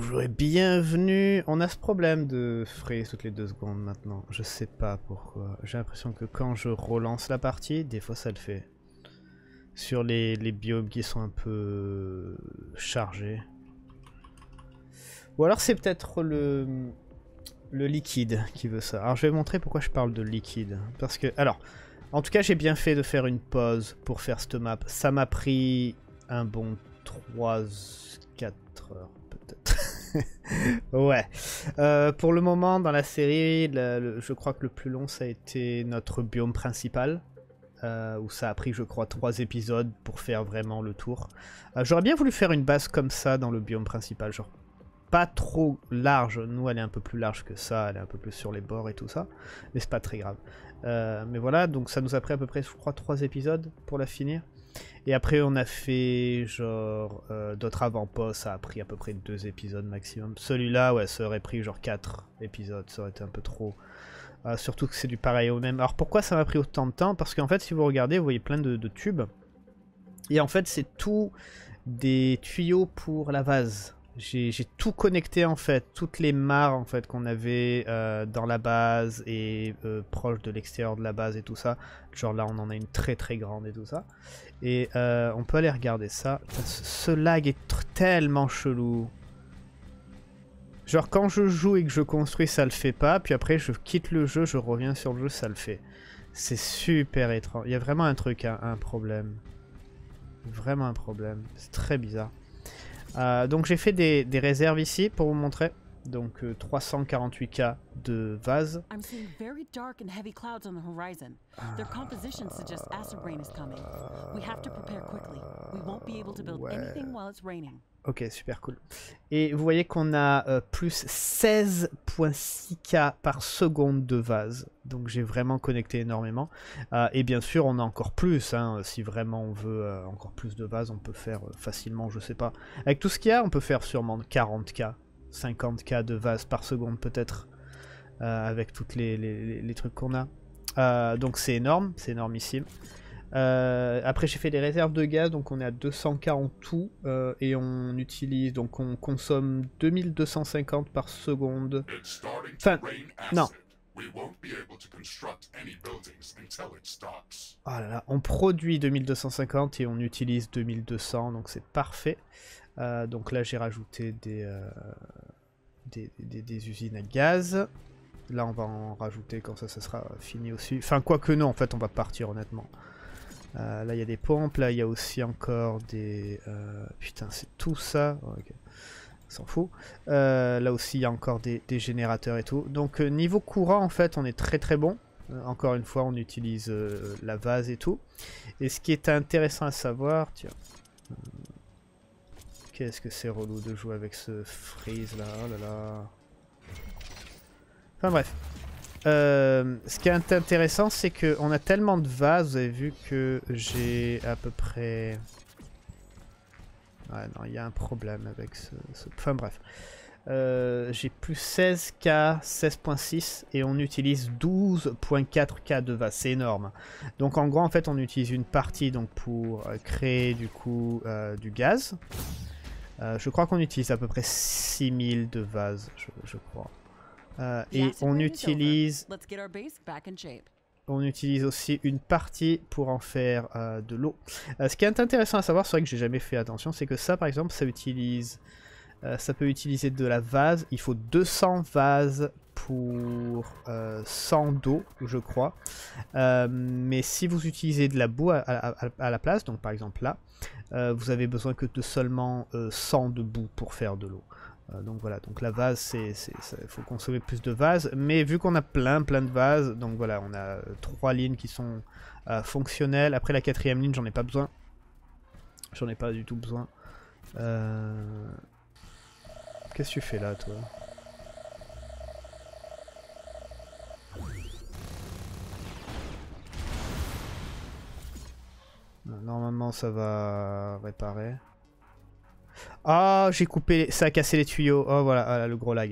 Bonjour et bienvenue. On a ce problème de freeze toutes les 2 secondes maintenant. Je sais pas pourquoi. J'ai l'impression que quand je relance la partie, des fois ça le fait. Sur les biomes qui sont un peu chargés. Ou alors c'est peut-être le liquide qui veut ça. Alors je vais montrer pourquoi je parle de liquide. Parce que, alors, en tout cas j'ai bien fait de faire une pause pour faire cette map. Ça m'a pris un bon 3-4 heures peut-être. Ouais. Pour le moment dans la série, je crois que le plus long ça a été notre biome principal. Où ça a pris je crois 3 épisodes pour faire vraiment le tour. J'aurais bien voulu faire une base comme ça dans le biome principal, genre pas trop large, nous elle est un peu plus large que ça, elle est un peu plus sur les bords et tout ça, mais c'est pas très grave. Mais voilà, donc ça nous a pris à peu près je crois 3 épisodes pour la finir. Et après on a fait genre d'autres avant-postes, ça a pris à peu près 2 épisodes maximum. Celui-là ouais ça aurait pris genre 4 épisodes, ça aurait été un peu trop. Surtout que c'est du pareil au même. Alors pourquoi ça m'a pris autant de temps? Parce qu'en fait si vous regardez vous voyez plein de tubes. Et en fait c'est tout des tuyaux pour la vase. J'ai tout connecté en fait, toutes les mares en fait qu'on avait dans la base et proche de l'extérieur de la base et tout ça. Genre là on en a une très très grande et tout ça. Et on peut aller regarder ça. Ce lag est tellement chelou. Genre quand je joue et que je construis ça le fait pas, puis après je quitte le jeu, je reviens sur le jeu, ça le fait. C'est super étrange, il y a vraiment un truc, un problème. Vraiment un problème, c'est très bizarre. Donc j'ai fait des réserves ici pour vous montrer. Donc 348K de vase. Ouais. Ok, super cool. Et vous voyez qu'on a plus 16.6K par seconde de vase. Donc j'ai vraiment connecté énormément. Et bien sûr, on a encore plus. Hein, si vraiment on veut encore plus de vase, on peut faire facilement, je sais pas. Avec tout ce qu'il y a, on peut faire sûrement 40K, 50K de vase par seconde peut-être. Avec tous les trucs qu'on a. Donc c'est énorme, c'est énormissime. Après j'ai fait des réserves de gaz, donc on est à 200K en tout, et on utilise, donc on consomme 2250 par seconde. Enfin, non. Oh là là, on produit 2250 et on utilise 2200, donc c'est parfait. Donc là j'ai rajouté des usines à gaz. Là on va en rajouter quand ça sera fini aussi. Enfin quoique non, en fait on va partir honnêtement. Là il y a des pompes, là il y a aussi encore des... putain c'est tout ça, oh, okay. On s'en fout. Là aussi il y a encore des générateurs et tout. Donc niveau courant en fait on est très très bon. Encore une fois on utilise la vase et tout. Et ce qui est intéressant à savoir, tiens... Qu'est-ce que c'est relou de jouer avec ce freeze là, oh là là. Enfin bref. Ce qui est intéressant, c'est qu'on a tellement de vases, vous avez vu que j'ai à peu près... Ouais, non, il y a un problème avec ce... Enfin bref. J'ai plus 16K, 16.6 et on utilise 12.4K de vases, c'est énorme. Donc en gros, en fait, on utilise une partie donc, pour créer du coup du gaz. Je crois qu'on utilise à peu près 6000 de vases, je crois. Et on utilise aussi une partie pour en faire de l'eau. Ce qui est intéressant à savoir, c'est vrai que j'ai jamais fait attention, c'est que ça par exemple ça utilise, ça peut utiliser de la vase. Il faut 200 vases pour 100 d'eau je crois. Mais si vous utilisez de la boue à la place, donc par exemple là, vous avez besoin que de seulement 100 de boue pour faire de l'eau. Donc voilà, donc la vase, il faut consommer plus de vases, mais vu qu'on a plein de vases, donc voilà, on a 3 lignes qui sont fonctionnelles. Après la 4ème ligne, j'en ai pas besoin. J'en ai pas du tout besoin. Qu'est-ce que tu fais là, toi? Normalement, ça va réparer. Ah, j'ai coupé, ça a cassé les tuyaux. Oh voilà, voilà le gros lag.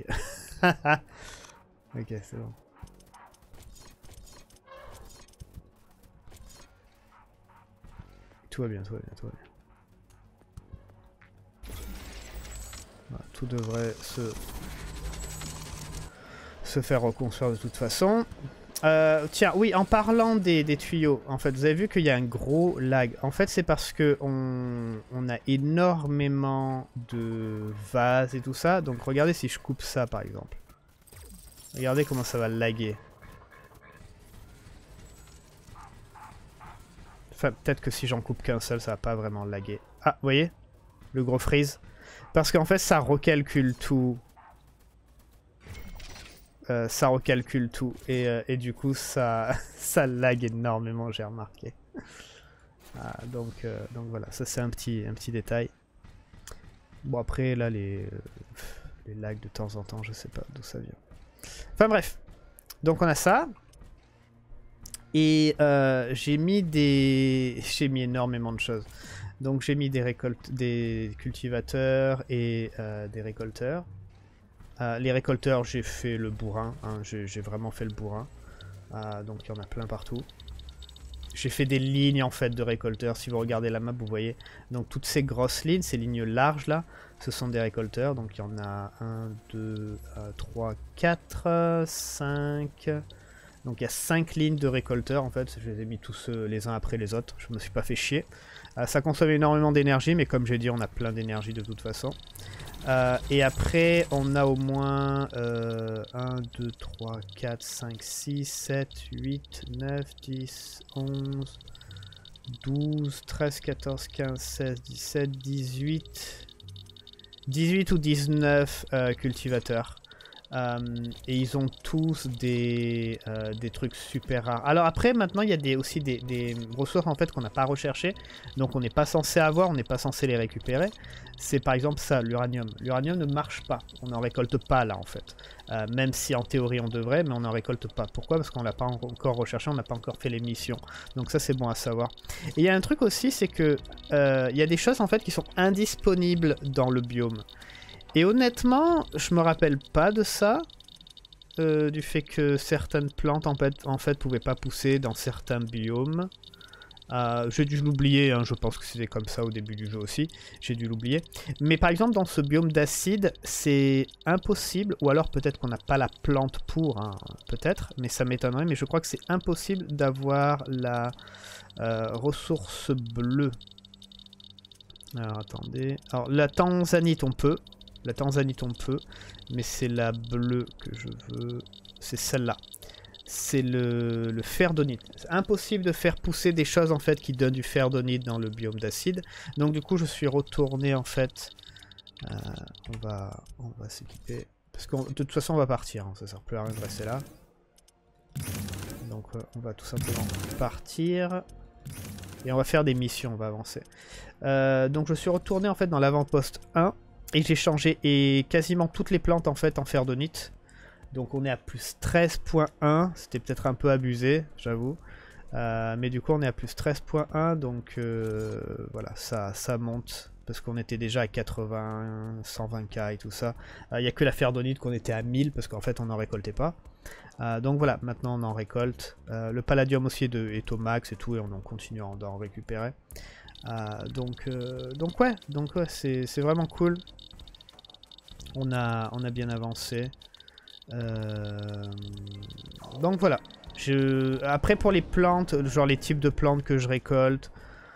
Ok, c'est bon. Tout va bien, tout va bien, tout va bien. Voilà, tout devrait se faire reconstruire de toute façon. Tiens, oui, en parlant des tuyaux, en fait, vous avez vu qu'il y a un gros lag. En fait, c'est parce que on a énormément de vases et tout ça. Donc, regardez si je coupe ça, par exemple. Regardez comment ça va laguer. Enfin, peut-être que si j'en coupe qu'un seul, ça va pas vraiment laguer. Ah, vous voyez? Le gros freeze. Parce qu'en fait, ça recalcule tout. Ça recalcule tout et du coup ça lag énormément, j'ai remarqué. Donc voilà, ça c'est un petit détail. Bon après là les lags de temps en temps, je sais pas d'où ça vient. Enfin bref, donc on a ça. Et j'ai mis énormément de choses. Donc j'ai mis des cultivateurs et des récolteurs. Les récolteurs, j'ai fait le bourrin, hein, j'ai vraiment fait le bourrin. Donc il y en a plein partout. J'ai fait des lignes en fait de récolteurs, si vous regardez la map vous voyez. Donc toutes ces grosses lignes, ces lignes larges là, ce sont des récolteurs. Donc il y en a 1, 2, 3, 4, 5... Donc il y a 5 lignes de récolteurs en fait, je les ai mis tous les uns après les autres, je me suis pas fait chier. Ça consomme énormément d'énergie, mais comme j'ai dit, on a plein d'énergie de toute façon. Et après, on a au moins 1, 2, 3, 4, 5, 6, 7, 8, 9, 10, 11, 12, 13, 14, 15, 16, 17, 18... 18 ou 19 cultivateurs. Et ils ont tous des trucs super rares. Alors après, maintenant, il y a aussi des ressources en fait qu'on n'a pas recherchées. Donc on n'est pas censé avoir, on n'est pas censé les récupérer. C'est par exemple ça, l'uranium. L'uranium ne marche pas. On n'en récolte pas là en fait. Même si en théorie on devrait, mais on n'en récolte pas. Pourquoi? Parce qu'on l'a pas encore recherché, on n'a pas encore fait les missions. Donc ça c'est bon à savoir. Et il y a un truc aussi, c'est que il y a des choses en fait qui sont indisponibles dans le biome. Et honnêtement, je me rappelle pas de ça, du fait que certaines plantes en fait pouvaient pas pousser dans certains biomes. J'ai dû l'oublier, hein, je pense que c'était comme ça au début du jeu aussi, j'ai dû l'oublier. Mais par exemple dans ce biome d'acide, c'est impossible, ou alors peut-être qu'on n'a pas la plante pour, hein, peut-être, mais ça m'étonnerait, mais je crois que c'est impossible d'avoir la ressource bleue. Alors attendez, alors la tanzanite on peut. La tanzanite on peut, mais c'est la bleue que je veux. C'est celle-là. C'est le ferdonite. C'est impossible de faire pousser des choses en fait qui donnent du ferdonite dans le biome d'acide. Donc du coup je suis retourné en fait. On va s'équiper. Parce que de toute façon on va partir, hein. Ça sert plus à rien de rester là. Donc on va tout simplement partir. Et on va faire des missions, on va avancer. Donc je suis retourné en fait dans l'avant-poste 1. Et j'ai changé quasiment toutes les plantes en fait en ferdonite. Donc on est à plus 13.1. C'était peut-être un peu abusé, j'avoue. Mais du coup on est à plus 13.1. Donc voilà, ça monte. Parce qu'on était déjà à 80, 120k et tout ça. Il n'y a que la ferdonite qu'on était à 1000 parce qu'en fait on n'en récoltait pas. Donc voilà, maintenant on en récolte. Le palladium aussi est au max et tout. Et on continue d'en récupérer. Donc ouais, c'est vraiment cool. On a bien avancé. Donc voilà. Après pour les plantes, genre les types de plantes que je récolte,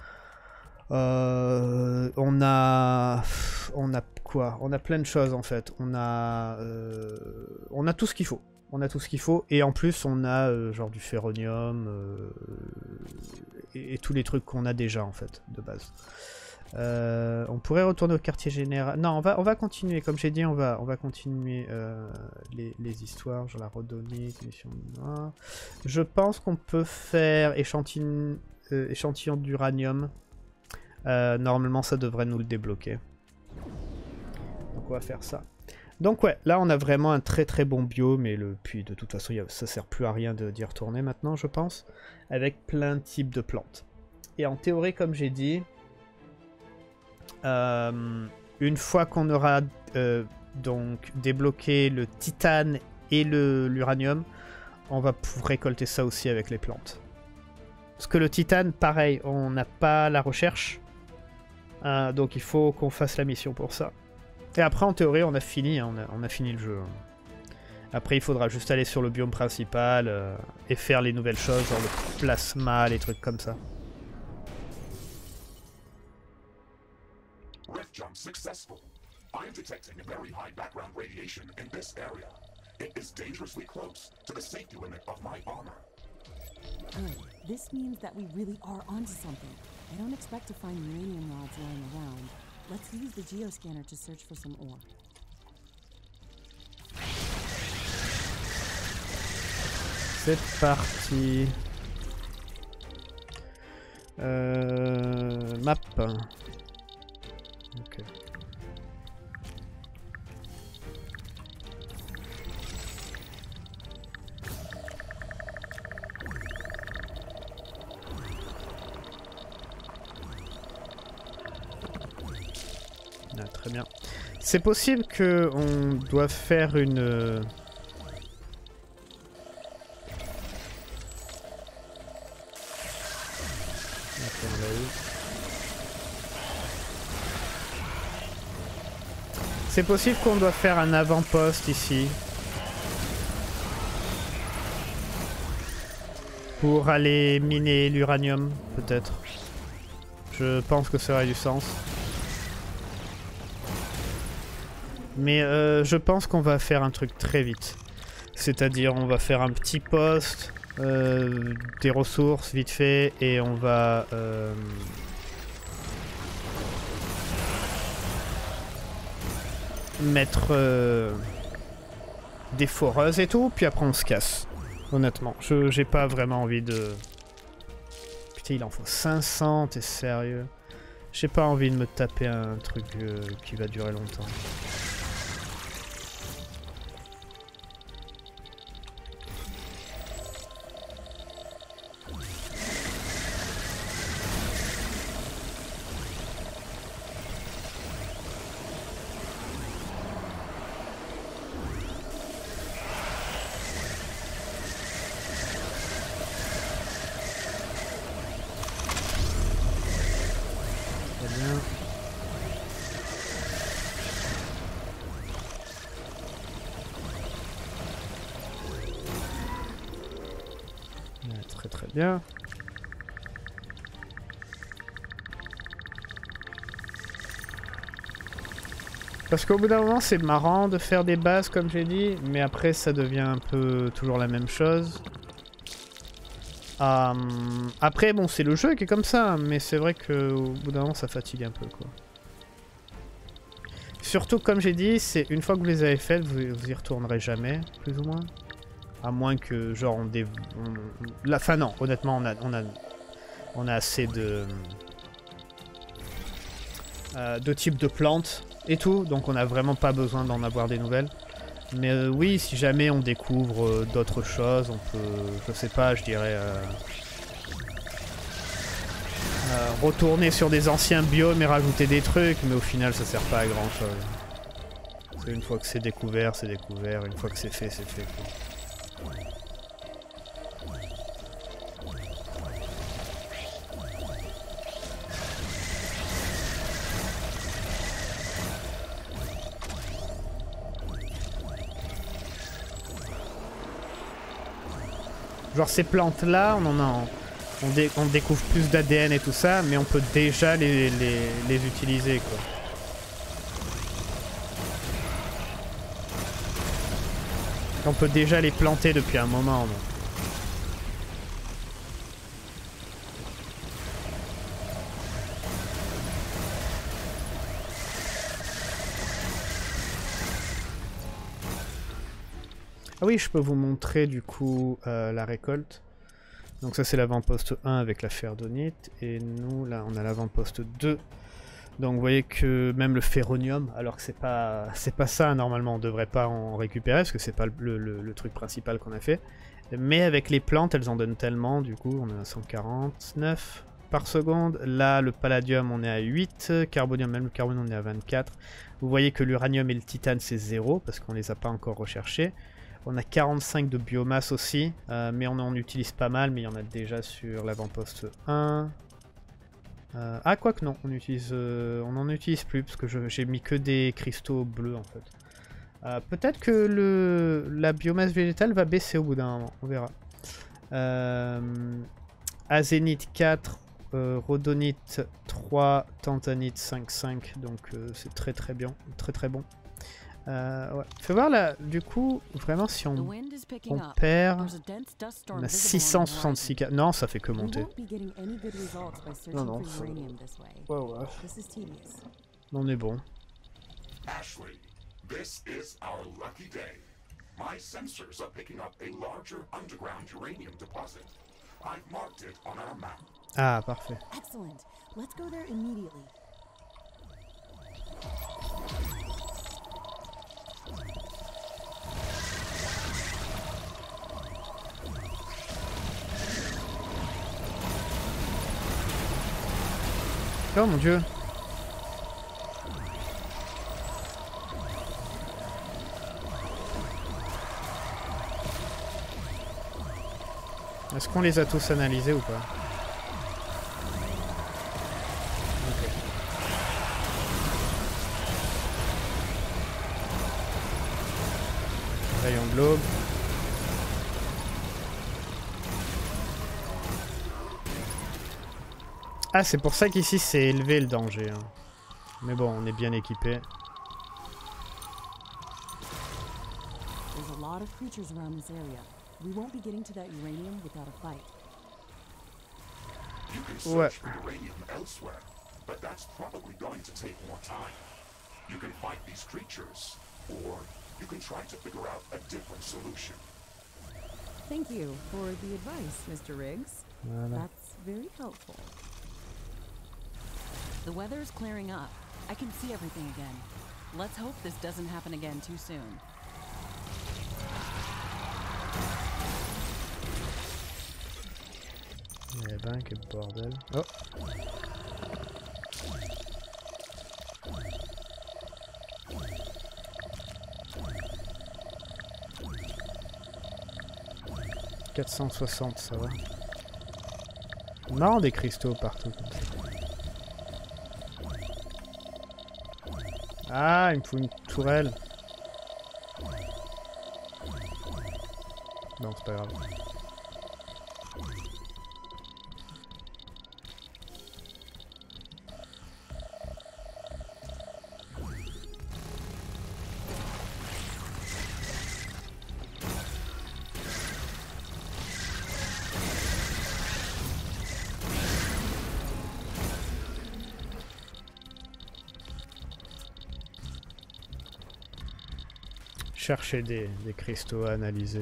on a quoi? On a plein de choses en fait. On a tout ce qu'il faut. On a tout ce qu'il faut et en plus on a genre du ferronium et tous les trucs qu'on a déjà en fait de base. On pourrait retourner au quartier général. Non, on va continuer. Comme j'ai dit, on va continuer les histoires. Je la redonner. Je pense qu'on peut faire échantillon d'uranium. Normalement, ça devrait nous le débloquer. Donc on va faire ça. Donc ouais, là on a vraiment un très très bon biome, et puis de toute façon ça sert plus à rien d'y retourner maintenant je pense, avec plein de types de plantes. Et en théorie comme j'ai dit, une fois qu'on aura donc débloqué le titane et l'uranium, on va pouvoir récolter ça aussi avec les plantes. Parce que le titane, pareil, on n'a pas la recherche, donc il faut qu'on fasse la mission pour ça. Et après, en théorie, on a fini, hein, on a fini le jeu. Après, il faudra juste aller sur le biome principal et faire les nouvelles choses, genre le plasma, les trucs comme ça. Rift jump successful. I am detecting a very high background radiation in this area. It is dangerously close to the safety limit of my armor. Good. This means that we really are onto something. I don't expect to find uranium rods lying around. Let's use the geoscanner to search for some ore. C'est parti. Map. Ok. Ah, très bien. C'est possible que on doive faire une... C'est possible qu'on doit faire un avant-poste ici. Pour aller miner l'uranium, peut-être. Je pense que ça aurait du sens. Mais je pense qu'on va faire un truc très vite. C'est-à-dire on va faire un petit poste, des ressources vite fait, et on va... mettre des foreuses et tout, puis après on se casse. Honnêtement, j'ai pas vraiment envie de... Putain, il en faut 500, t'es sérieux? J'ai pas envie de me taper un truc qui va durer longtemps. Très bien. Parce qu'au bout d'un moment c'est marrant de faire des bases comme j'ai dit, mais après ça devient un peu toujours la même chose. Après bon c'est le jeu qui est comme ça, mais c'est vrai qu'au bout d'un moment ça fatigue un peu quoi. Surtout comme j'ai dit, c'est une fois que vous les avez faites, vous y retournerez jamais, plus ou moins. À moins que, genre, la fin, non, honnêtement, on a assez de types de plantes et tout, donc on n'a vraiment pas besoin d'en avoir des nouvelles. Mais oui, si jamais on découvre d'autres choses, on peut, je sais pas, je dirais... retourner sur des anciens biomes et rajouter des trucs, mais au final, ça sert pas à grand chose. Une fois que c'est découvert, c'est découvert. Une fois que c'est fait, quoi. Genre ces plantes là, on découvre plus d'ADN et tout ça, mais on peut déjà les utiliser quoi. On peut déjà les planter depuis un moment. Donc. Ah oui, je peux vous montrer du coup la récolte. Donc ça c'est l'avant-poste 1 avec la ferdonite. Et nous là on a l'avant-poste 2. Donc vous voyez que même le ferronium, alors que c'est pas ça normalement, on devrait pas en récupérer parce que c'est pas le truc principal qu'on a fait. Mais avec les plantes elles en donnent tellement, du coup on est à 149 par seconde. Là le palladium on est à 8, carbonium, même le carbonium on est à 24. Vous voyez que l'uranium et le titane c'est 0 parce qu'on les a pas encore recherchés. On a 45 de biomasse aussi, mais on en utilise pas mal, mais il y en a déjà sur l'avant-poste 1. Ah, quoique non, on utilise, on n'en utilise plus parce que j'ai mis que des cristaux bleus en fait. Peut-être que la biomasse végétale va baisser au bout d'un moment, on verra. Azénite 4, rhodonite 3, tanzanite 5, donc c'est très très bien, très bon. Ouais. Fais voir là, du coup, vraiment si on perd, on a 666K. Non, ça fait que monter. Non, non. Ouais. On est bon. Ashley, this is our lucky day. My sensors are picking up a larger underground uranium deposit. I've marked it on our map. Ah, parfait. Excellent. Let's go there immediately. Oh mon dieu. Est-ce qu'on les a tous analysés ou pas? Okay. Rayon de l'aube. Ah, c'est pour ça qu'ici c'est élevé le danger. Hein. Mais bon, on est bien équipé. There's a lot of creatures around this area. We won't be getting to that uranium without a fight. You can search for uranium elsewhere, but that's probably going to take more time. You can fight these creatures, or you can try to figure out a different solution. Thank you for the advice, Mr. Riggs. Voilà. That's very helpful. The weather's clearing up. I can see everything again. Let's hope this doesn't happen again too soon. Eh ben, quel bordel. Oh! « 460, ça va. Marrant des cristaux partout comme ça. Ah, il me faut une tourelle. Non, c'est pas grave. Chercher des cristaux à analyser.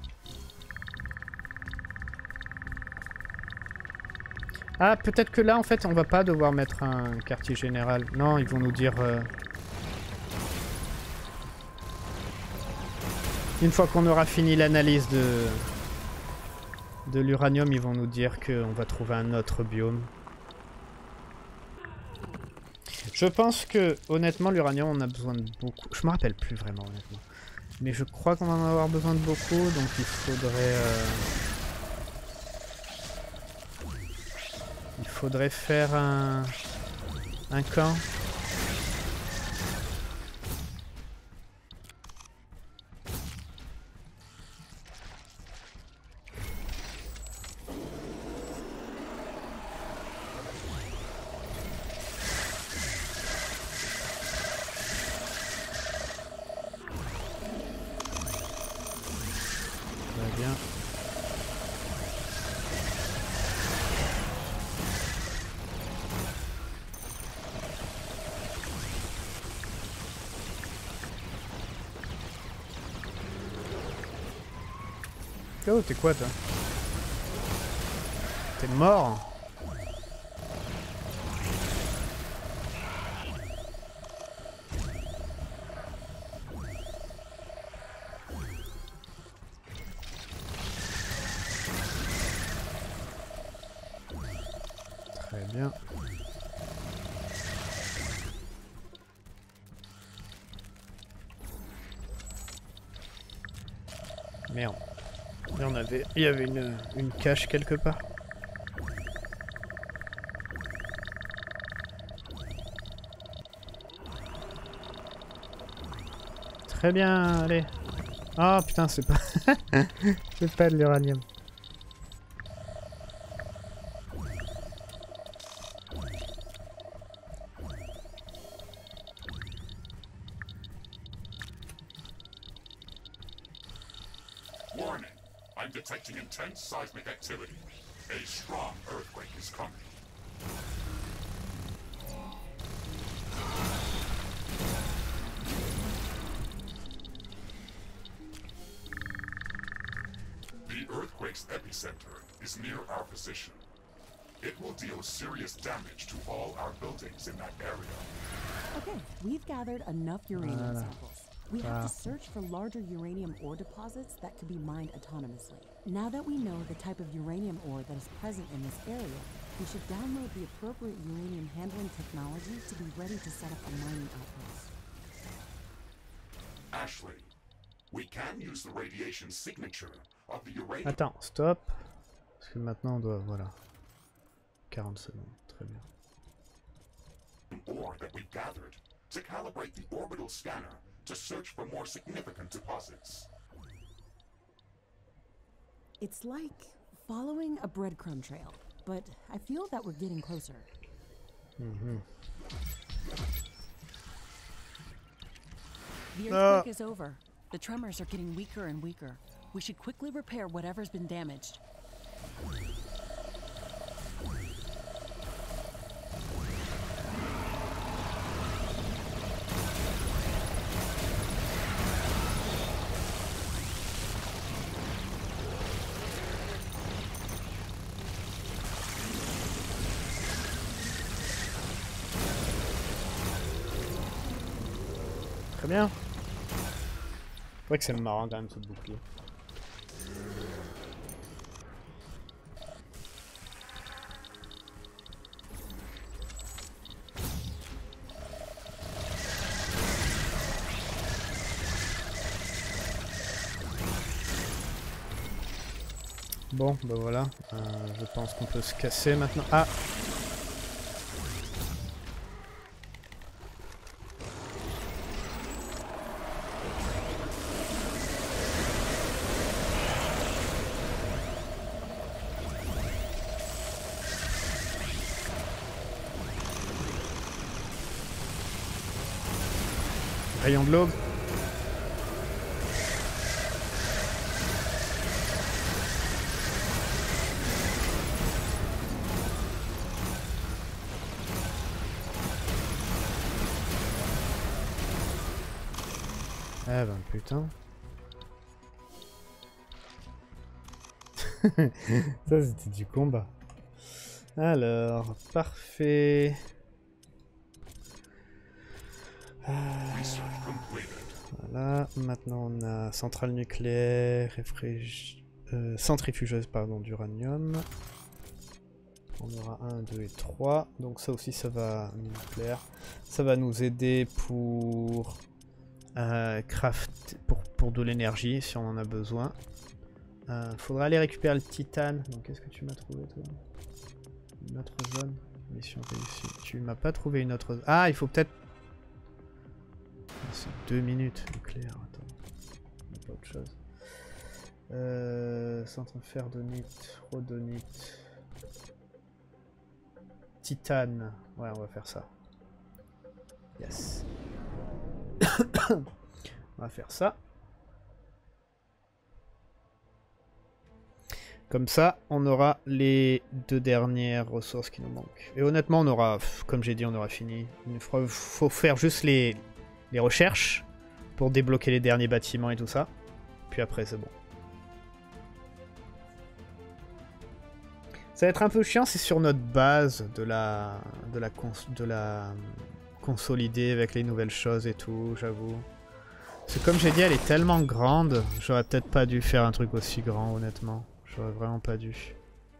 Ah, peut-être que là, en fait, on va pas devoir mettre un quartier général. Non, ils vont nous dire... Une fois qu'on aura fini l'analyse de l'uranium, ils vont nous dire qu'on va trouver un autre biome. Je pense que, honnêtement, l'uranium, on a besoin de beaucoup. Je me rappelle plus vraiment, honnêtement. Mais je crois qu'on va en avoir besoin de beaucoup, donc il faudrait faire un camp. Bien. Oh, t'es quoi, toi? T'es mort? Très bien. Merde. Il y avait une cache quelque part. Très bien, allez. Oh putain, c'est pas... c'est pas de l'uranium. Warning, I'm detecting intense seismic activity. A strong earthquake is coming. The earthquake's epicenter is near our position. It will deal serious damage to all our buildings in that area. Okay, we've gathered enough uranium Voilà. samples. We have to search for larger uranium ore deposits that could be mined autonomously. Now that we know the type of uranium ore that is present in this area, we should download the appropriate uranium handling technology to be ready to set up a mining outpost. Ashley, we can use the radiation signature of the uranium Attends, stop. Parce que maintenant on doit... Voilà. 40 secondes, très bien. ore that we've gathered to calibrate the orbital scanner to search for more significant deposits. It's like following a breadcrumb trail, but I feel that we're getting closer. The earthquake is over. The tremors are getting weaker and weaker. We should quickly repair whatever's been damaged. Très bien. C'est vrai que c'est marrant quand même ce bouclier. Bon, bah voilà. Je pense qu'on peut se casser maintenant. Ah! Rayon de l'aube. Ah ben putain. Ça c'était du combat. Alors, parfait. Voilà, maintenant on a centrale nucléaire, centrifugeuse pardon, d'uranium. On aura 1, 2 et 3. Donc ça aussi ça va, nucléaire. Ça va nous aider pour craft, pour de l'énergie si on en a besoin. Faudra aller récupérer le titane. Donc qu'est-ce que tu m'as trouvé toi? Une autre zone. Mission réussie. Tu m'as pas trouvé une autre zone. Ah, il faut peut-être... C'est 2 minutes nucléaire, attends. Il n'y a pas autre chose. Centre ferdonite, rhodonite, titane. Ouais, on va faire ça. Yes. On va faire ça. Comme ça, on aura les 2 dernières ressources qui nous manquent. Et honnêtement, on aura, comme j'ai dit, on aura fini. Il faut faire juste les recherches pour débloquer les derniers bâtiments et tout ça. Puis après, c'est bon. Ça va être un peu chiant, c'est sur notre base de la consolider avec les nouvelles choses et tout, j'avoue. Parce que comme j'ai dit, elle est tellement grande, j'aurais peut-être pas dû faire un truc aussi grand, honnêtement. J'aurais vraiment pas dû.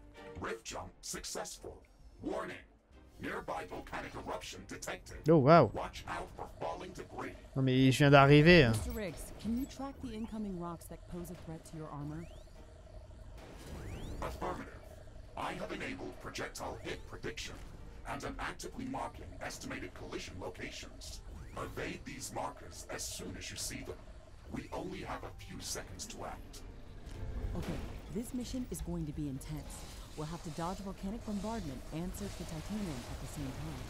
Oh wow. Non mais je viens d'arriver. Mr. Riggs, can you track the incoming rocks that pose a threat to your armor? Affirmative. I have enabled projectile hit prediction and am actively marking estimated collision locations. Evade these markers as soon as you see them. We only have a few seconds to act. Okay, this mission is going to be intense. We'll have to dodge volcanic bombardment and search for titanium at the same time.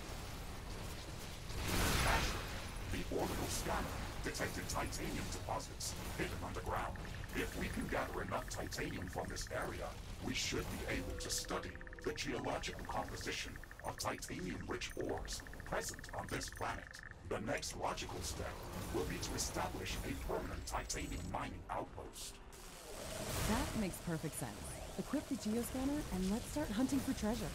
The orbital scanner detected titanium deposits hidden underground. If we can gather enough titanium from this area, we should be able to study the geological composition of titanium-rich ores present on this planet. The next logical step will be to establish a permanent titanium mining outpost. That makes perfect sense. Equip the geoscanner and let's start hunting for treasure.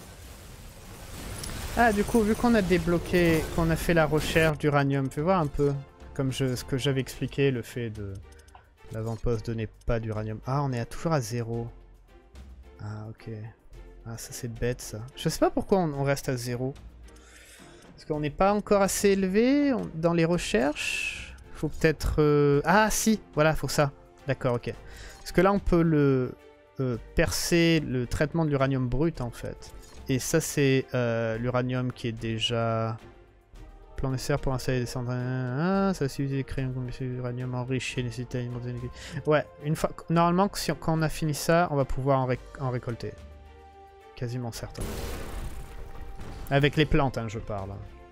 Ah, du coup, vu qu'on a débloqué, qu'on a fait la recherche d'uranium, fais voir un peu, comme ce que j'avais expliqué, le fait de l'avant-poste donnait pas d'uranium. Ah, on est toujours à 0. Ah, ok. Ah, ça c'est bête, ça. Je sais pas pourquoi on reste à 0. Parce qu'on n'est pas encore assez élevé dans les recherches. Faut peut-être... Ah, si, voilà, faut ça. D'accord, ok. Parce que là, on peut le percer le traitement de l'uranium brut, en fait. Et ça, c'est l'uranium qui est déjà... Plan nécessaire pour installer des centrales... Ah, ça suffit de créer un combustible d'uranium enrichi, nécessite une montagne... Ouais, une fois... Normalement, quand on a fini ça, on va pouvoir en récolter. Quasiment certain. Avec les plantes, hein, je parle.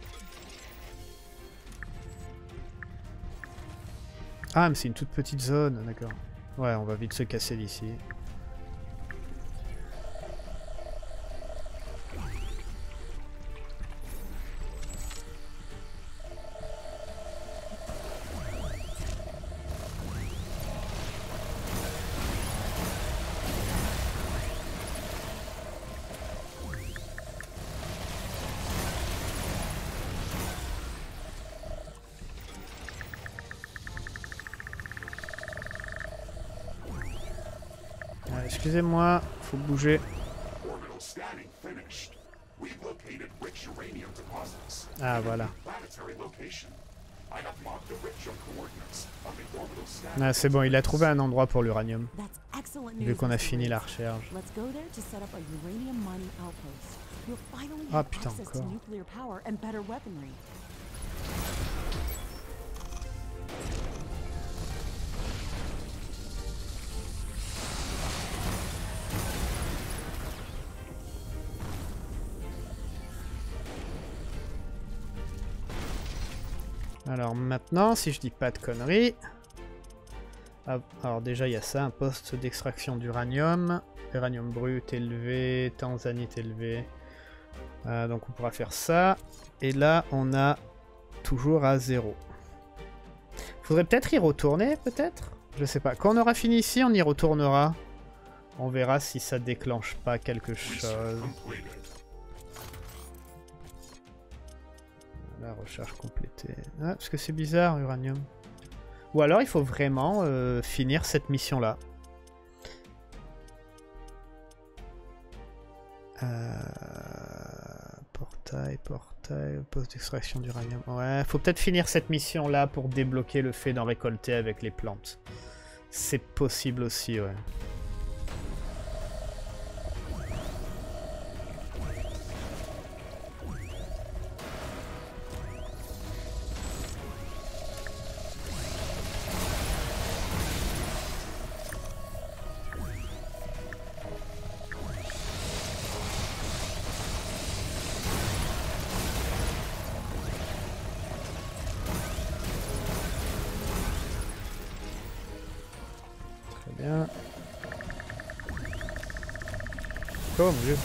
Ah, mais c'est une toute petite zone, d'accord. Ouais, on va vite se casser d'ici. Excusez-moi, faut bouger. Ah voilà. Ah c'est bon, il a trouvé un endroit pour l'uranium. Vu qu'on a fini la recherche. Ah putain encore. Alors maintenant, si je dis pas de conneries... Ah, alors déjà, il y a ça, un poste d'extraction d'uranium. Uranium brut élevé, tanzanite élevé. Donc on pourra faire ça. Et là, on a toujours à 0. Faudrait peut-être y retourner, peut-être? Je sais pas. Quand on aura fini ici, on y retournera. On verra si ça déclenche pas quelque chose. La recherche complétée. Ah, parce que c'est bizarre, uranium. Ou alors il faut vraiment finir cette mission-là. Portail, poste d'extraction d'uranium. Ouais, faut peut-être finir cette mission-là pour débloquer le fait d'en récolter avec les plantes. C'est possible aussi, ouais. Bien. Oh mon dieu.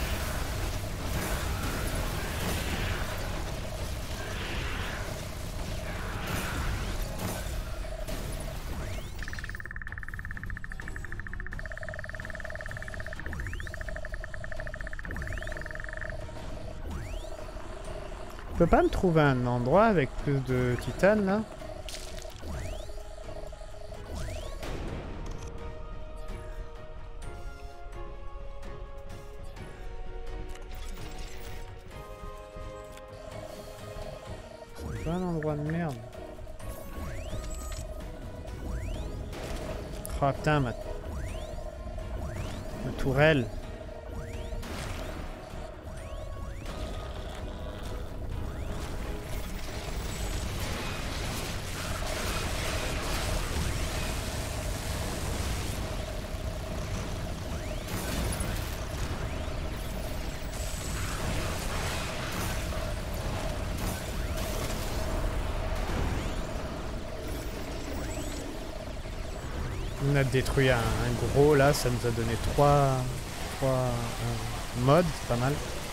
Je peux pas me trouver un endroit avec plus de titane là? Un endroit de merde. Oh putain, ma tourelle. On a détruit un gros là, ça nous a donné 3 modes, c'est pas mal.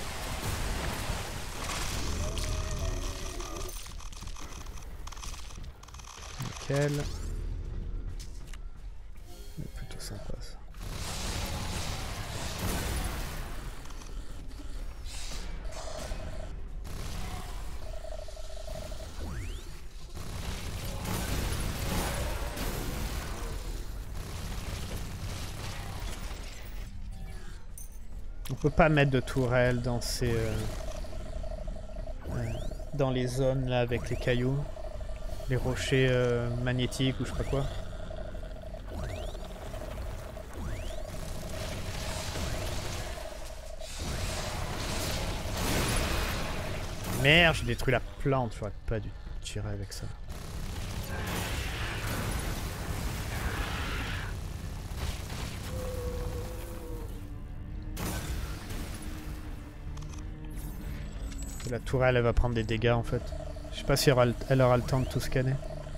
Nickel. C'est plutôt sympa ça. On peut pas mettre de tourelle dans ces dans les zones là avec les cailloux, les rochers magnétiques ou je sais pas quoi. Merde, j'ai détruit la plante, j'aurais pas dû tirer avec ça. La tourelle elle va prendre des dégâts en fait. Je sais pas si elle aura le temps de tout scanner.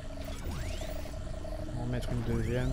On va en mettre une deuxième.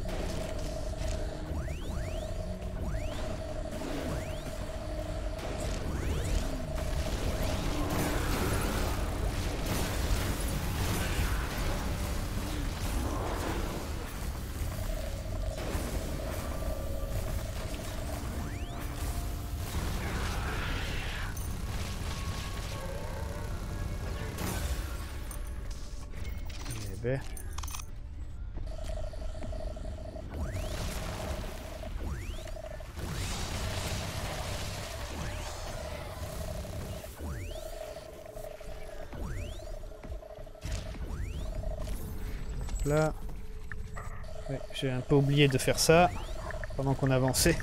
Là, ouais, j'ai un peu oublié de faire ça pendant qu'on avançait.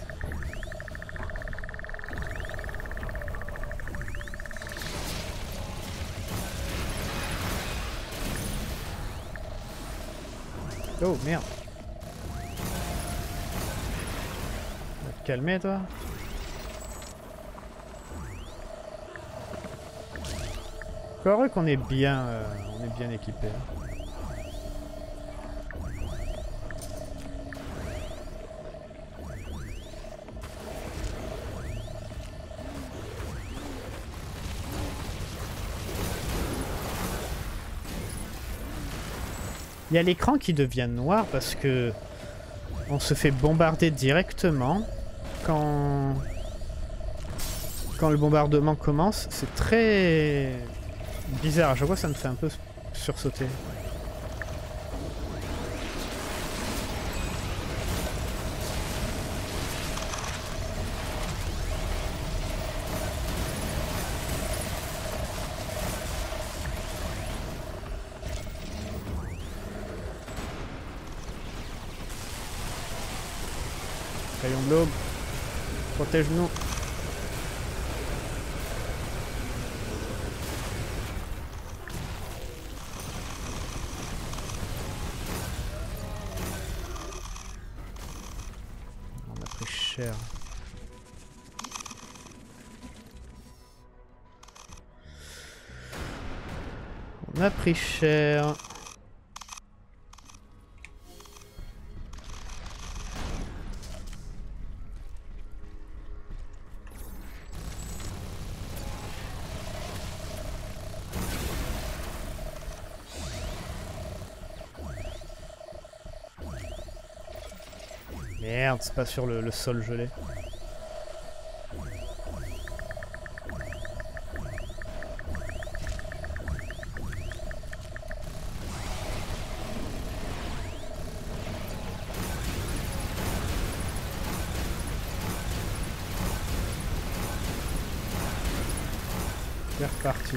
Oh merde. Va te calmer toi. Encore heureux qu'on est bien équipé. Il y a l'écran qui devient noir parce que on se fait bombarder directement quand le bombardement commence. C'est très bizarre. À chaque fois, ça me fait un peu sursauter. Rayon de l'aube, protège-nous. On a pris cher. On a pris cher. Merde, c'est pas sur le sol gelé. C'est reparti.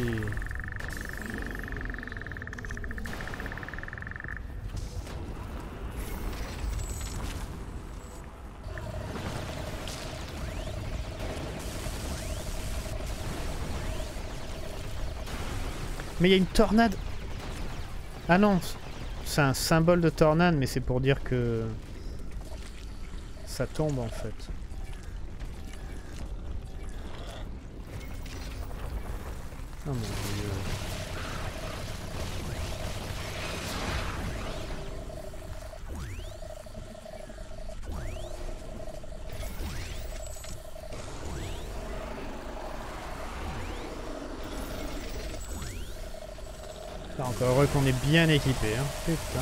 Mais il y a une tornade. Ah non, c'est un symbole de tornade, mais c'est pour dire que ça tombe en fait. Oh mon dieu. Encore heureux qu'on est bien équipé, hein. Putain.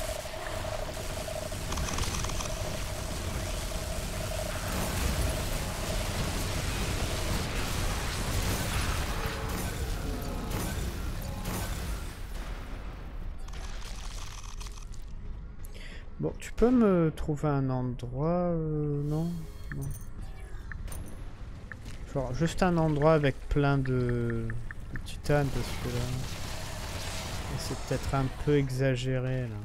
Bon, tu peux me trouver un endroit... non? Non. Genre, juste un endroit avec plein de titane, parce que là... c'est peut-être un peu exagéré, là.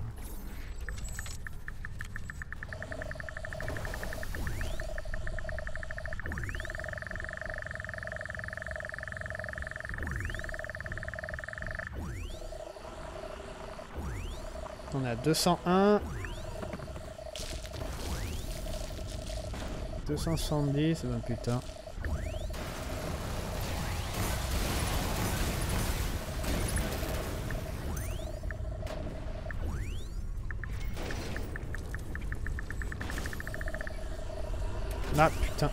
On a 201... 270, ben putain. Ah putain.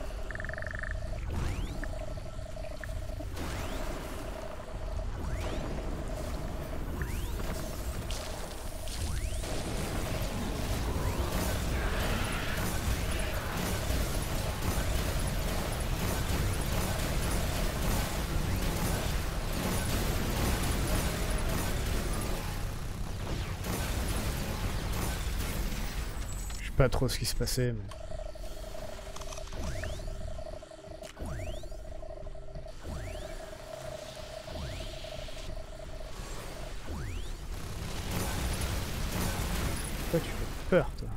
Je sais pas trop ce qui se passait, mais... Toi, tu fais peur, toi.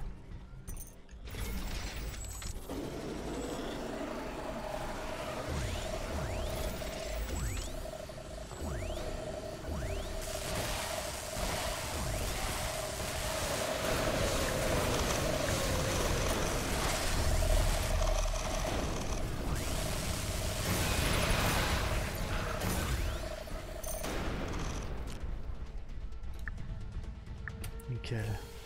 Nickel.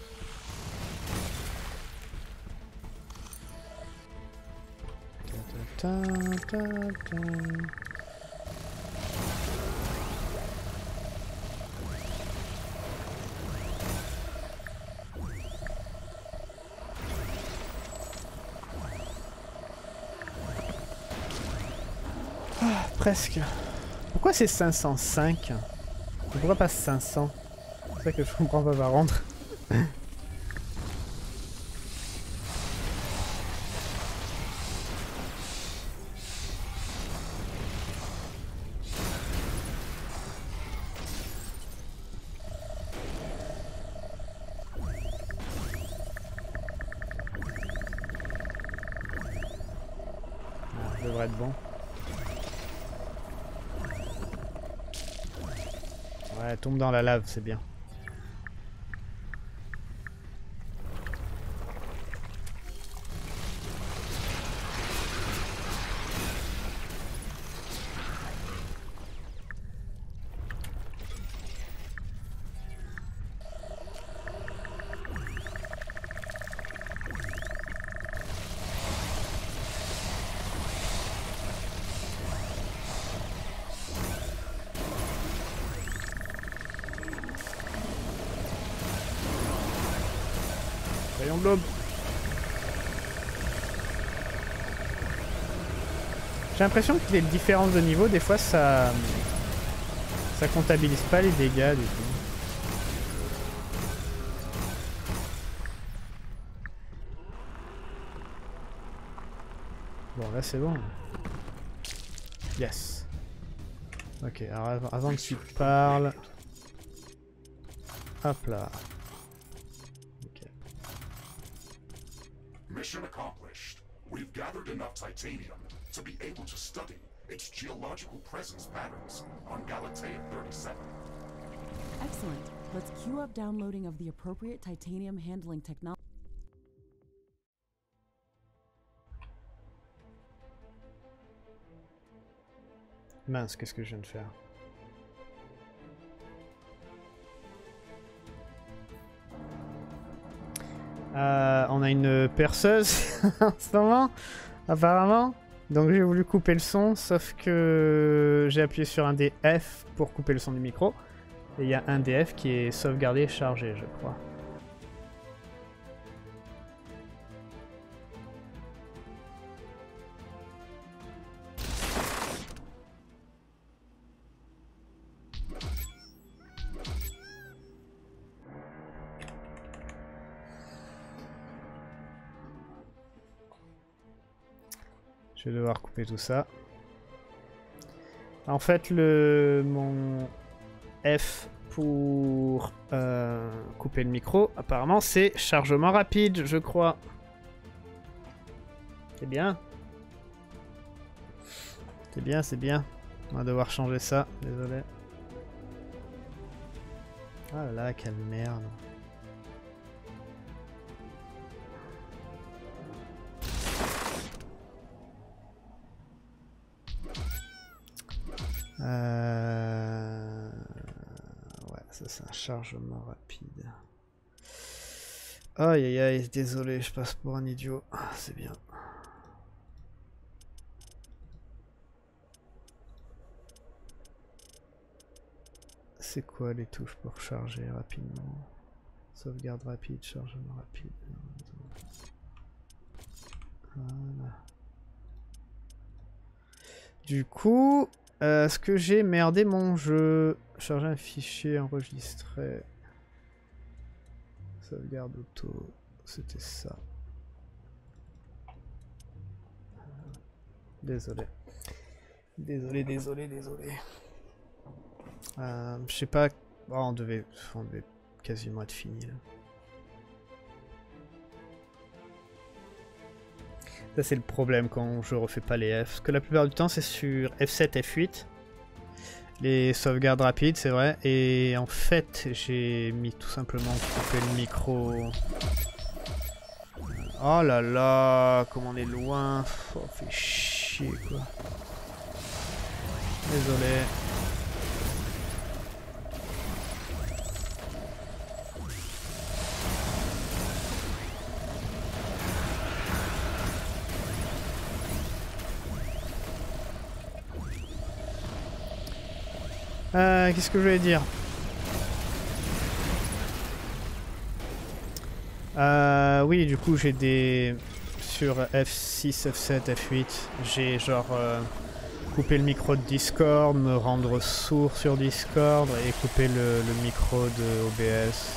Ta, ta, ta. Ah, presque. Pourquoi c'est 505? Pourquoi pas 500? C'est ça que je comprends pas par contre. Ça devrait être bon. Ouais, tombe dans la lave, c'est bien. Rayon de l'aube. J'ai l'impression que les différences de niveau, des fois, ça comptabilise pas les dégâts du coup. Bon, là c'est bon. Yes. Ok, alors avant que tu parles... Hop là. Mission accomplished. We've gathered enough titanium to be able to study its geological presence patterns on Galatea 37. Excellent. Let's queue up downloading of the appropriate titanium handling technology. Mince, qu'est-ce que je viens de faire? On a une perceuse en ce moment, apparemment. Donc j'ai voulu couper le son, sauf que j'ai appuyé sur un des F pour couper le son du micro. Et il y a un DF qui est sauvegardé et chargé, je crois. Je vais devoir couper tout ça. En fait, mon F pour couper le micro, apparemment, c'est chargement rapide, je crois. C'est bien. C'est bien, c'est bien. On va devoir changer ça, désolé. Ah là là, quelle merde. Ouais, ça c'est un chargement rapide. Aïe aïe aïe, désolé, je passe pour un idiot. Ah, c'est bien. C'est quoi les touches pour charger rapidement? Sauvegarde rapide, chargement rapide. Voilà. Du coup, est-ce que j'ai merdé mon jeu? Charger un fichier enregistré. Sauvegarde auto, c'était ça. Désolé. Désolé. Je sais pas... Oh, on devait quasiment être fini là. Ça c'est le problème quand je refais pas les F. Parce que la plupart du temps c'est sur F7, F8. Les sauvegardes rapides, c'est vrai. Et en fait, j'ai mis tout simplement couper le micro. Oh là là, comme on est loin. Oh, fait chier quoi. Désolé. Qu'est-ce que je voulais dire? Oui, du coup, j'ai des... Sur F6, F7, F8, j'ai genre coupé le micro de Discord, me rendre sourd sur Discord et couper le micro de OBS.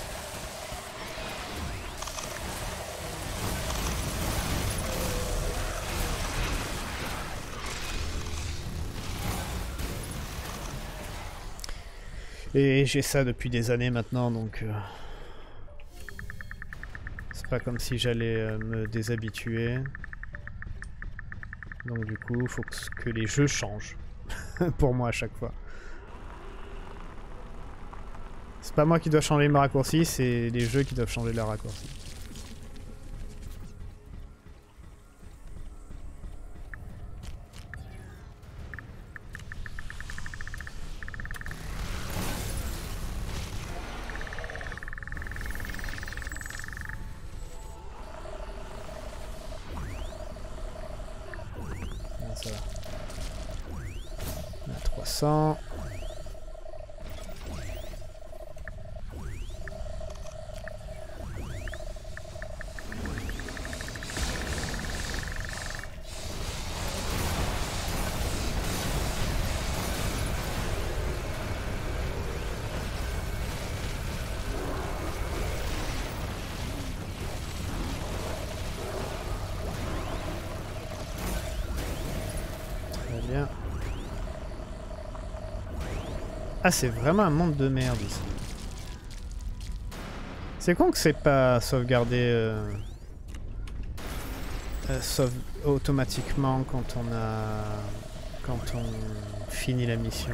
Et j'ai ça depuis des années maintenant, donc c'est pas comme si j'allais me déshabituer. Donc du coup, il faut que les jeux changent. Pour moi à chaque fois. C'est pas moi qui dois changer mes raccourcis, c'est les jeux qui doivent changer leurs raccourcis. Ça va. On a 300. Bien. Ah, c'est vraiment un monde de merde ici. C'est con que c'est pas sauvegardé automatiquement quand on finit la mission.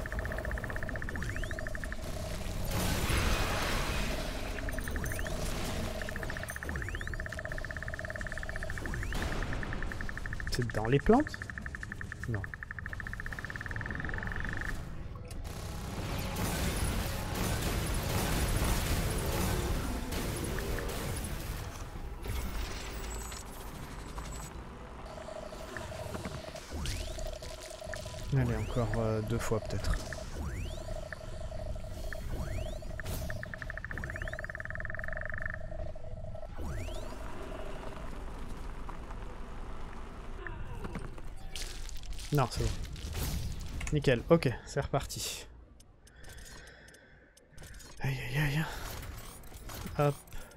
C'est dans les plantes? Non. Allez, encore 2 fois peut-être. Non, c'est bon. Nickel, ok, c'est reparti. Aïe aïe aïe. Hop.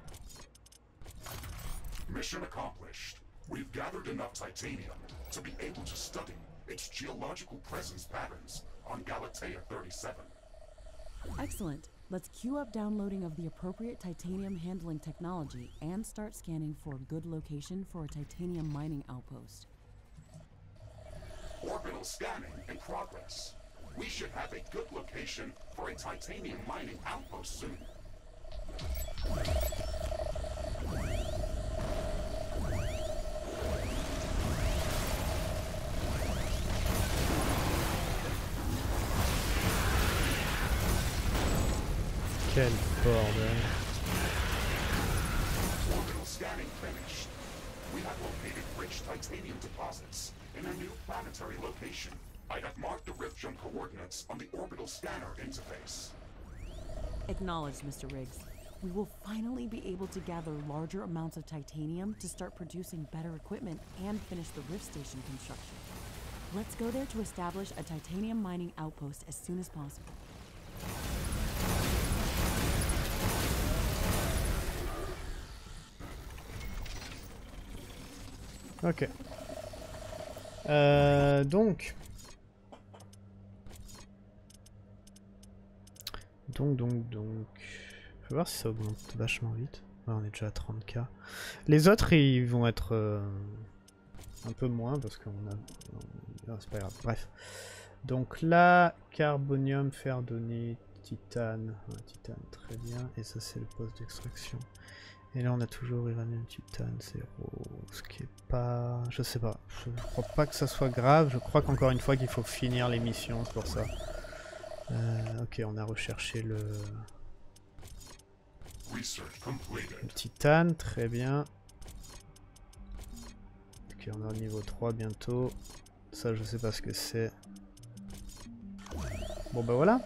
Mission accomplished. We've gathered enough titanium to be able to study its geological presence patterns on Galatea 37. Excellent. Let's queue up downloading of the appropriate titanium handling technology and start scanning for a good location for a titanium mining outpost. Orbital scanning in progress. We should have a good location for a titanium mining outpost soon. Quel bordel. Orbital scanning finished. We have located rich titanium deposits in a new planetary location. I have marked the rift jump coordinates on the orbital scanner interface. Acknowledged, Mr. Riggs. We will finally be able to gather larger amounts of titanium to start producing better equipment and finish the rift station construction. Let's go there to establish a titanium mining outpost as soon as possible. Ok. Donc. Je vais voir si ça augmente vachement vite. Ouais, on est déjà à 30K. Les autres, ils vont être un peu moins parce qu'on a... Non, c'est pas grave. Bref. Donc là, carbonium, fer donné, titane. Ouais, titane, très bien. Et ça, c'est le poste d'extraction. Et là, on a toujours uranium, titane, 0. Ce qui est pas... Je sais pas. Je crois pas que ça soit grave. Je crois qu'encore une fois qu'il faut finir les missions, c'est pour ça. Ok, on a recherché le titane, très bien. Ok, on est au niveau 3 bientôt. Ça, je sais pas ce que c'est. Bon, bah voilà.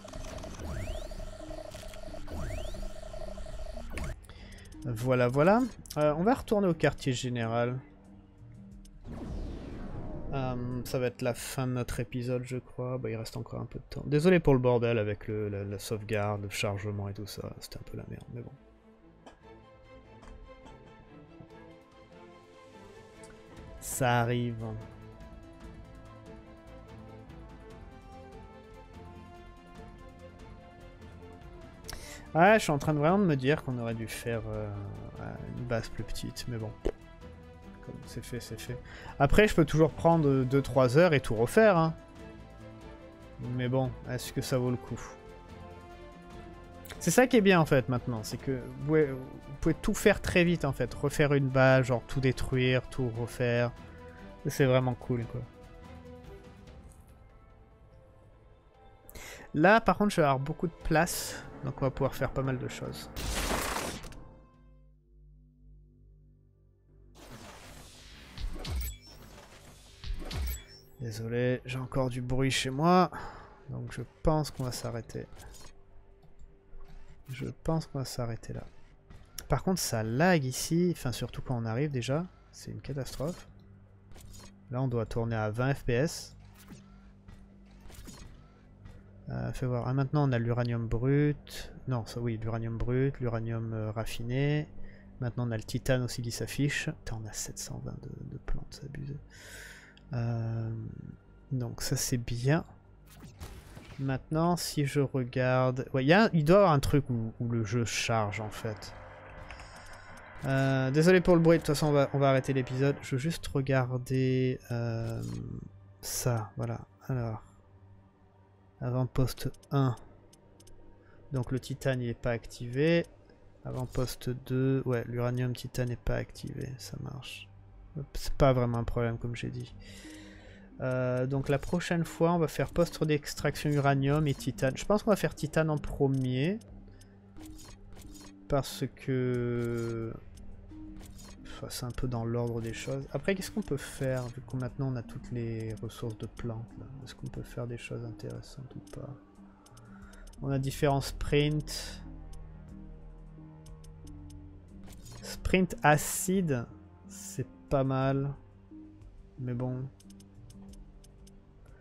Voilà, voilà. On va retourner au quartier général. Ça va être la fin de notre épisode, je crois. Bah, il reste encore un peu de temps. Désolé pour le bordel avec la sauvegarde, le chargement et tout ça. C'était un peu la merde, mais bon. Ça arrive. Ouais, je suis en train de vraiment de me dire qu'on aurait dû faire une base plus petite, mais bon. C'est fait, c'est fait. Après, je peux toujours prendre 2-3 heures et tout refaire, hein. Mais bon, est-ce que ça vaut le coup? C'est ça qui est bien, en fait, maintenant. C'est que vous pouvez tout faire très vite, en fait. Refaire une base, genre tout détruire, tout refaire. C'est vraiment cool, quoi. Là, par contre, je vais avoir beaucoup de place. Donc, on va pouvoir faire pas mal de choses. Désolé, j'ai encore du bruit chez moi. Donc je pense qu'on va s'arrêter. Je pense qu'on va s'arrêter là. Par contre, ça lag ici. Enfin, surtout quand on arrive déjà. C'est une catastrophe. Là, on doit tourner à 20 FPS. Fais voir. Ah, maintenant, on a l'uranium brut. Non, ça oui, l'uranium brut, l'uranium raffiné. Maintenant, on a le titane aussi qui s'affiche. On a 720 de plantes, c'est abusé. Donc ça c'est bien. Maintenant si je regarde... Ouais, il doit y avoir un truc où le jeu charge en fait. Désolé pour le bruit, de toute façon on va arrêter l'épisode. Je veux juste regarder ça, voilà. Alors, avant-poste 1. Donc le titane il est pas activé. Avant-poste 2, ouais, l'uranium titane n'est pas activé, ça marche. C'est pas vraiment un problème comme j'ai dit. Donc la prochaine fois on va faire poste d'extraction uranium et titane. Je pense qu'on va faire titane en premier. Parce que... Enfin, c'est un peu dans l'ordre des choses. Après qu'est-ce qu'on peut faire vu que maintenant on a toutes les ressources de plantes. Est-ce qu'on peut faire des choses intéressantes ou pas? On a différents sprints. Sprint acide, c'est pas mal. Mais bon.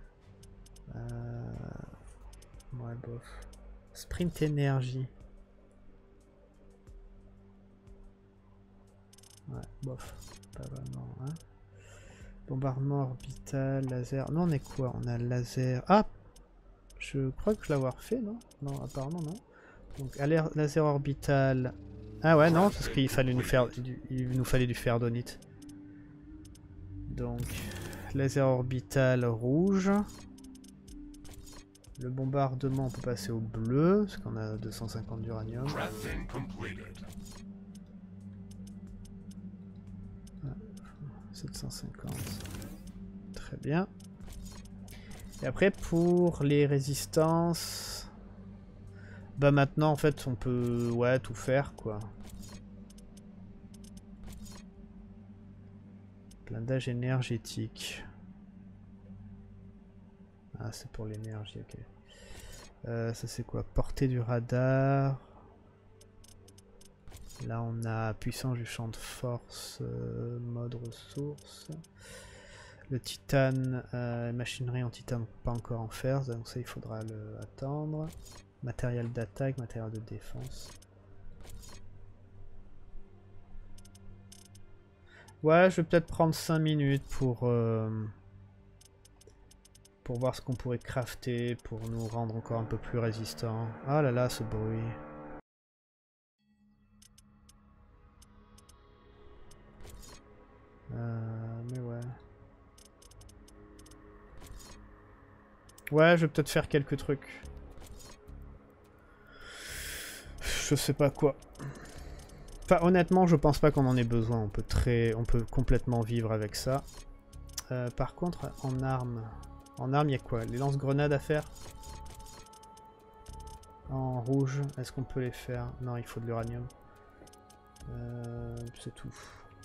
Ouais, bof. Sprint énergie. Ouais, bof. Pas vraiment, hein. Bombardement orbital, laser. Non, on est quoi? On a laser. Ah! Je crois que je l'avoir fait, non? Non, apparemment, non. Donc, laser orbital. Ah ouais, non, parce qu'il fallait nous faire du ferdonite. Donc, laser orbital rouge. Le bombardement, on peut passer au bleu, parce qu'on a 250 d'uranium. 750. Très bien. Et après, pour les résistances... Bah maintenant, en fait, on peut ouais, tout faire, quoi. Blindage énergétique. Ah, c'est pour l'énergie, ok. Ça c'est quoi? Portée du radar. Là on a puissance du champ de force, mode ressources. Le titane, machinerie en titane, pas encore en faire, donc ça il faudra attendre. Matériel d'attaque, matériel de défense. Ouais, je vais peut-être prendre 5 minutes pour voir ce qu'on pourrait crafter, pour nous rendre encore un peu plus résistants. Ah là là, ce bruit. Mais ouais. Ouais, je vais peut-être faire quelques trucs. Je sais pas quoi. Enfin, honnêtement, je pense pas qu'on en ait besoin. On peut complètement vivre avec ça. Par contre, en armes, il y a quoi? Les lance-grenades à faire? En rouge, est-ce qu'on peut les faire? Non, il faut de l'uranium. C'est tout.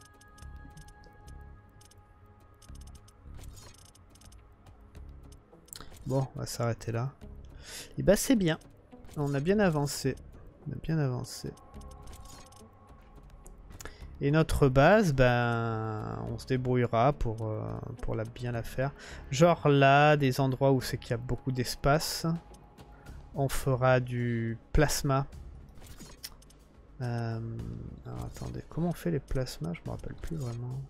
Bon, on va s'arrêter là. Et bah c'est bien. On a bien avancé. On a bien avancé. Et notre base, ben, on se débrouillera pour bien la faire. Genre là, des endroits où c'est qu'il y a beaucoup d'espace, on fera du plasma. Alors attendez, comment on fait les plasmas? Je me rappelle plus vraiment.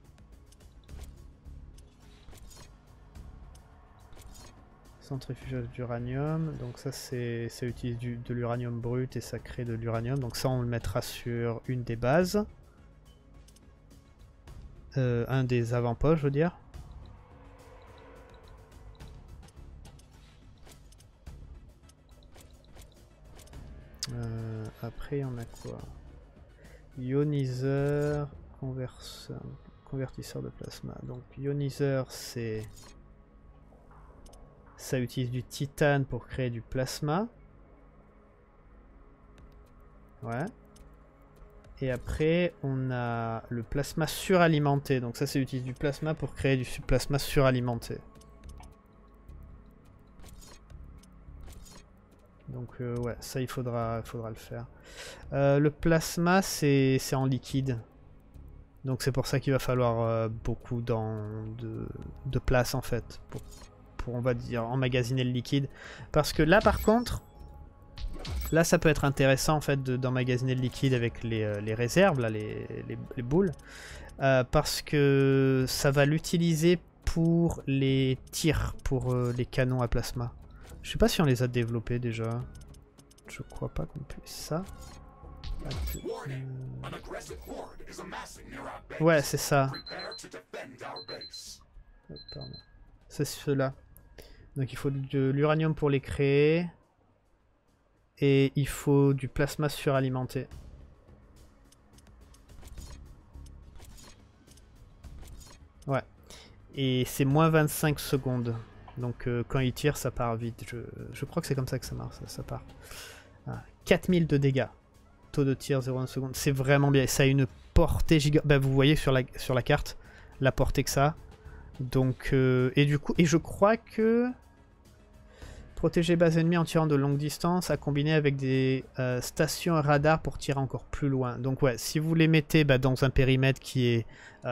Centrifugage d'uranium, donc ça utilise de l'uranium brut et ça crée de l'uranium. Donc ça on le mettra sur une des bases. Un des avant-postes, je veux dire. Après, on a quoi? Ioniseur, convertisseur de plasma. Donc, ioniseur, c'est... Ça utilise du titane pour créer du plasma. Ouais. Et après, on a le plasma suralimenté. Donc ça utilise du plasma pour créer du plasma suralimenté. Donc ouais, ça il faudra le faire. Le plasma, c'est en liquide. Donc c'est pour ça qu'il va falloir beaucoup de place en fait. Pour, on va dire, emmagasiner le liquide. Parce que là par contre... Là, ça peut être intéressant en fait d'emmagasiner le liquide avec les réserves, là, les boules, parce que ça va l'utiliser pour les tirs, pour les canons à plasma. Je sais pas si on les a développés déjà. Je crois pas qu'on puisse ça. Ouais, c'est ça. C'est ceux-là. Donc il faut de l'uranium pour les créer. Et il faut du plasma suralimenté. Ouais. Et c'est moins 25 secondes. Donc quand il tire, ça part vite. Je crois que c'est comme ça que ça marche. Ça part. Ah, 4000 de dégâts. Taux de tir 0,1 seconde. C'est vraiment bien. Ça a une portée giga... Bah, vous voyez sur la carte la portée que ça a. Donc, et du coup... Et je crois que... Protéger base ennemie en tirant de longue distance à combiner avec des stations radar pour tirer encore plus loin. Donc ouais, si vous les mettez dans un périmètre qui est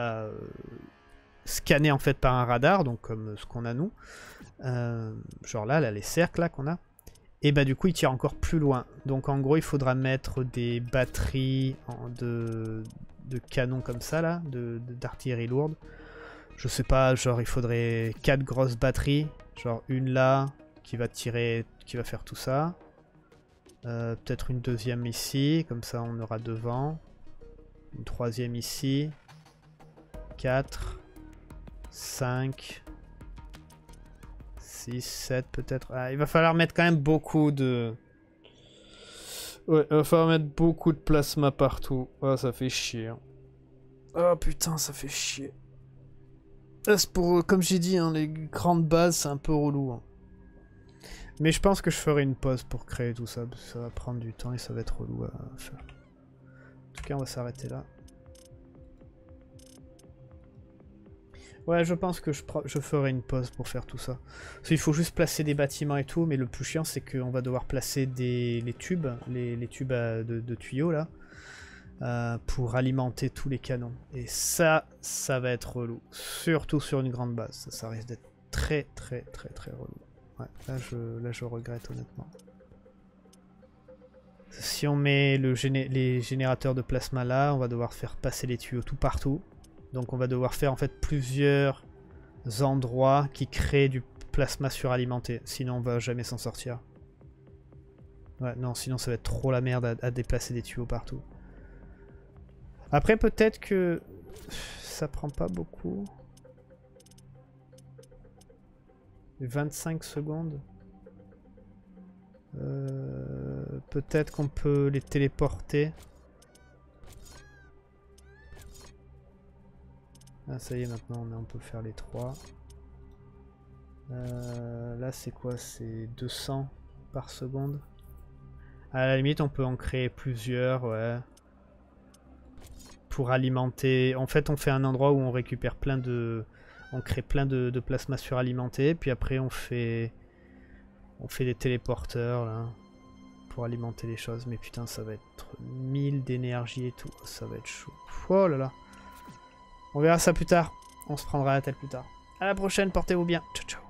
scanné en fait par un radar, donc comme ce qu'on a nous, genre là les cercles là qu'on a, Et bah du coup il tire encore plus loin. Donc en gros il faudra mettre des batteries de canons comme ça là, d'artillerie lourde. Je sais pas, genre il faudrait 4 grosses batteries. Genre une là qui va tirer, qui va faire tout ça. Peut-être une deuxième ici, comme ça on aura devant. Une troisième ici. 4, 5, 6, 7 peut-être. Ah, il va falloir mettre quand même beaucoup de... Ouais, il va falloir mettre beaucoup de plasma partout. Oh, ça fait chier. Oh putain, ça fait chier. C'est pour, comme j'ai dit, hein, les grandes bases, c'est un peu relou. Hein. Mais je pense que je ferai une pause pour créer tout ça, parce que ça va prendre du temps et ça va être relou à faire. En tout cas, on va s'arrêter là. Ouais, je pense que je ferai une pause pour faire tout ça. Parce qu'il faut juste placer des bâtiments et tout, mais le plus chiant, c'est qu'on va devoir placer les tubes, les tubes de tuyaux, là, pour alimenter tous les canons. Et ça va être relou. Surtout sur une grande base. Ça risque d'être très relou. Ouais, là, je regrette, honnêtement. Si on met les générateurs de plasma là, on va devoir faire passer les tuyaux tout partout. Donc on va devoir faire en fait plusieurs endroits qui créent du plasma suralimenté. Sinon on va jamais s'en sortir. Ouais, non, sinon ça va être trop la merde à déplacer des tuyaux partout. Après peut-être que ça prend pas beaucoup. 25 secondes. Peut-être qu'on peut les téléporter. Ah ça y est, maintenant on peut faire les 3. Là c'est quoi? C'est 200 par seconde. À la limite on peut en créer plusieurs, ouais. Pour alimenter... En fait on fait un endroit où on récupère plein de... On crée plein de plasma suralimenté. Puis après on fait des téléporteurs là. Pour alimenter les choses. Mais putain ça va être 1000 d'énergie et tout. Ça va être chaud. Oh là là. On verra ça plus tard. On se prendra la tête plus tard. À la prochaine, portez-vous bien. Ciao ciao.